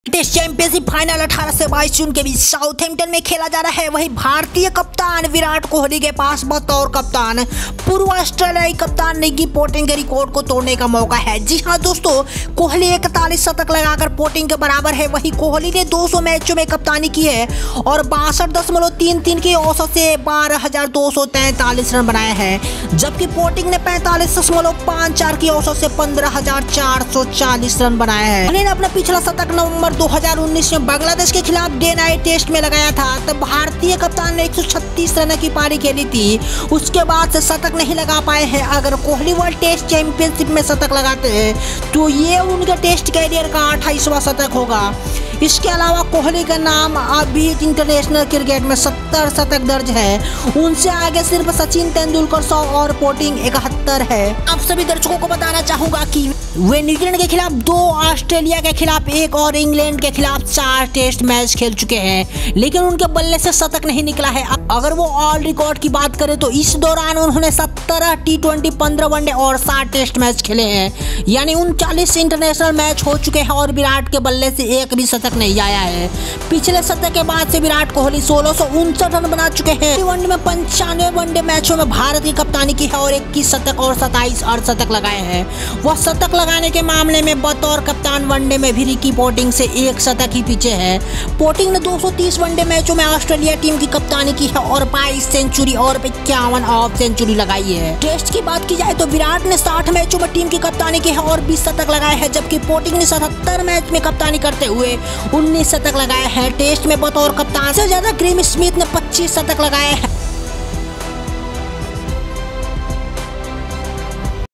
Test championship final 18 से 22 जून के बीच Southampton में खेला जा रहा है। वही भारतीय कप्तान विराट कोहली के पास बतौर कप्तान पूर्व ऑस्ट्रेलियाई कप्तान निकी पोटिंग के रिकॉर्ड को तोड़ने का मौका है। जी हां दोस्तों, कोहली 41 शतक लगाकर पोटिंग के बराबर है। वही कोहली ने 200 मैचों में कप्तानी की है और 62.33 की औसत से 12,243 रन बनाए हैं, जबकि पोटिंग ने 45.54 की औसत से 15,440 रन बनाए हैं। कोहली ने अपना पिछला शतक नवंबर 2019 में बांग्लादेश के खिलाफ डे नाइट टेस्ट में लगाया था। तब भारतीय कप्तान ने 136 रन की पारी खेली थी। उसके बाद से शतक नहीं लगा पाए हैं। अगर कोहली वर्ल्ड टेस्ट चैंपियनशिप में शतक लगाते हैं तो ये उनके टेस्ट कैरियर का 28वां शतक होगा। इसके अलावा कोहली का नाम अभी इंटरनेशनल क्रिकेट में 70 शतक दर्ज है। उनसे आगे सिर्फ सचिन तेंदुलकर 100 और पोटिंग 71 है। आप सभी दर्शकों को बताना चाहूंगा कि वे न्यूजीलैंड के खिलाफ 2, ऑस्ट्रेलिया के खिलाफ 1 और इंग्लैंड के खिलाफ 4 टेस्ट मैच खेल चुके हैं, लेकिन उनके बल्ले से शतक नहीं निकला है। अगर वो ऑल रिकॉर्ड की बात करें तो इस दौरान उन्होंने 17 T20, 15 वनडे और 7 टेस्ट मैच खेले हैं, यानी 39 इंटरनेशनल मैच हो चुके हैं और विराट के बल्ले से एक भी शतक नहीं आया है। पिछले शतक के बाद से विराट कोहली 1659 रन बना चुके हैं। वनडे में 95 वनडे मैचों में भारत की कप्तानी की है और 21 शतक और 27 अर्धशतक लगाए हैं। वह शतक लगाने के मामले में बतौर कप्तान वनडे में भी निकी पोटिंग से 1 शतक ही पीछे है। पोटिंग ने 230 वनडे मैचों में ऑस्ट्रेलिया टीम की कप्तानी की है और 22 सेंचुरी और 51 ऑफ सेंचुरी लगाई है। टेस्ट की बात की जाए तो विराट ने 60 मैचों में टीम की कप्तानी की है और 20 शतक लगाए हैं, जबकि पोटिंग ने 77 मैच में कप्तानी करते हुए 19 शतक लगाए हैं। टेस्ट में बतौर कप्तान से ज्यादा ग्रेम स्मिथ ने 25 शतक लगाए हैं।